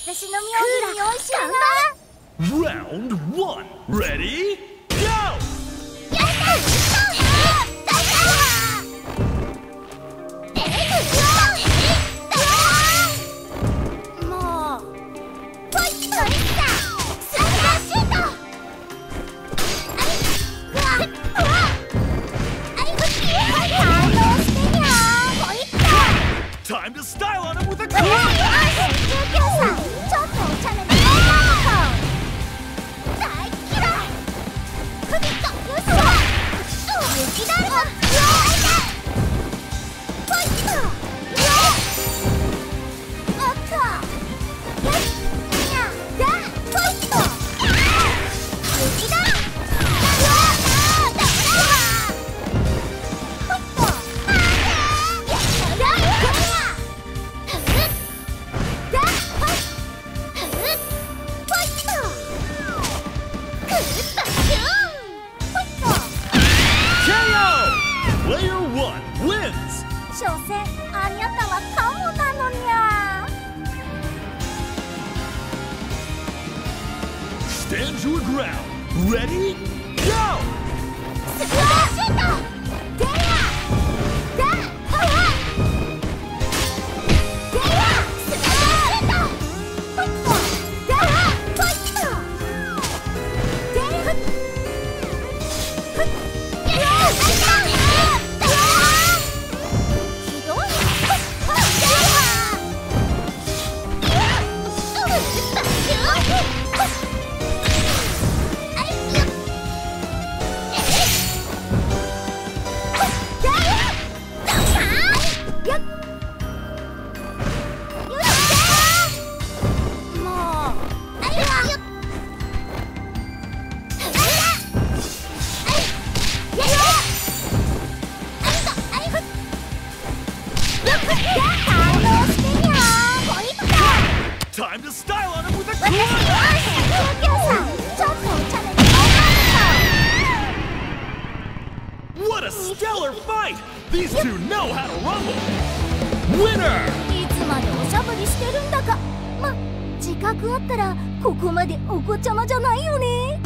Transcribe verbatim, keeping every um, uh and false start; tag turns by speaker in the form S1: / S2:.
S1: 私の妙に用意しな。
S2: Round one. Ready? Go!
S1: Time to style on him with a coin! ちょっとお茶目な女の子大嫌いクビットよしわ雪だるまポイットおっとよしにゃだポイット雪だるまダメだポイットやったやった
S2: Player one wins!
S1: 所詮あにゃたはカモなのにゃ。
S2: Stand your ground. Ready? Go!
S1: スーパーシュートデアダハワデアスーパーシュートポイットダハポイットデアフッフッデアスーパー
S2: Time to style on him with a coin! What a stellar fight! These two know how to rumble! Winner!
S1: いつまでおしゃぶりしてるんだか。ま、自覚あったらここまでお子ちゃまじゃないよね。